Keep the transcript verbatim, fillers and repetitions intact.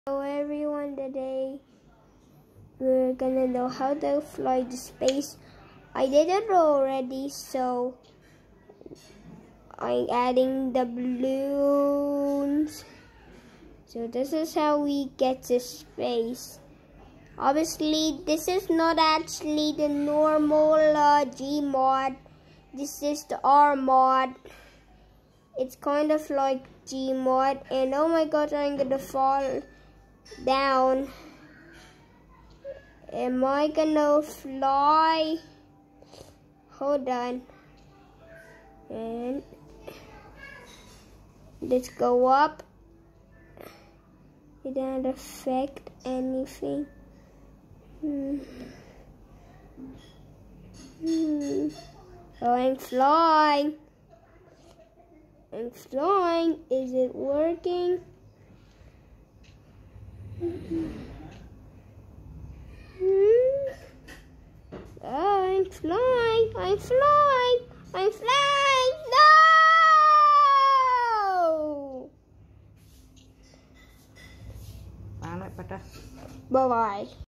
Hello everyone, today we're gonna know how to fly to space. I did it already, so I'm adding the balloons. So this is how we get to space. Obviously, this is not actually the normal uh, Gmod. This is the R mod. It's kind of like Gmod, and oh my god, I'm gonna fall down. Am I gonna fly? Hold on. And let's go up. It didn't affect anything. Hmm. Hmm. Oh, I'm flying. I'm flying. Is it working? Hmm. Oh, I'm flying. I'm flying. I'm flying. No! Bán lại bắt ra. Bye bye.